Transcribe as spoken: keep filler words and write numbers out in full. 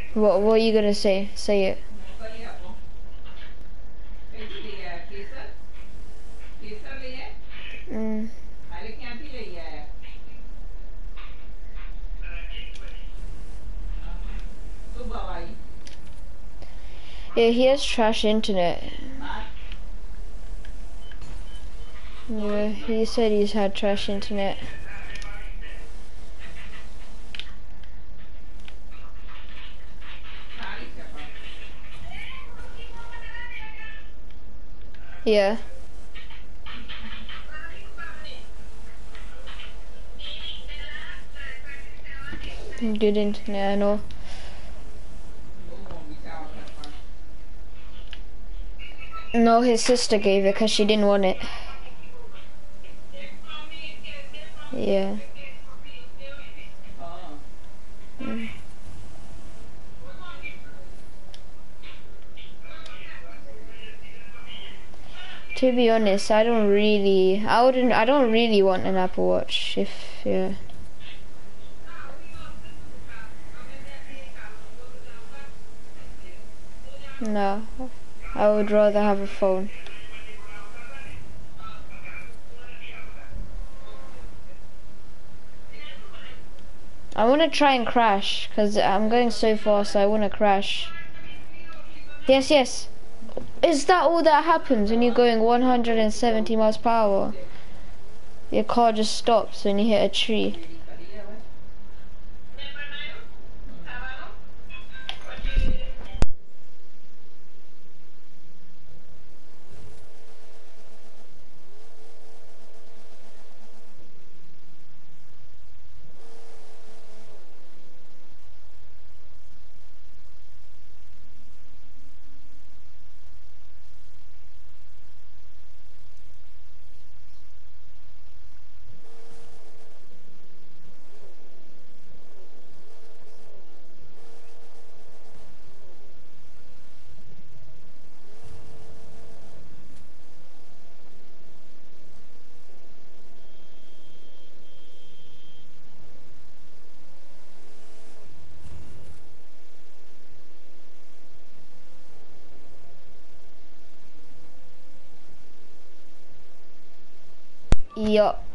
What what are you gonna say? Say it. Mm. Yeah, he has trash internet. Yeah, he said he's had trash internet. Yeah. Good internet, I know. No, his sister gave it because she didn't want it. Yeah. Mm. To be honest, I don't really, I wouldn't, I don't really want an Apple Watch if, yeah. No, I would rather have a phone. I want to try and crash because I'm going so fast. I want to crash. Yes, yes. Is that all that happens when you're going one hundred seventy miles per hour? Your car just stops when you hit a tree. Yup.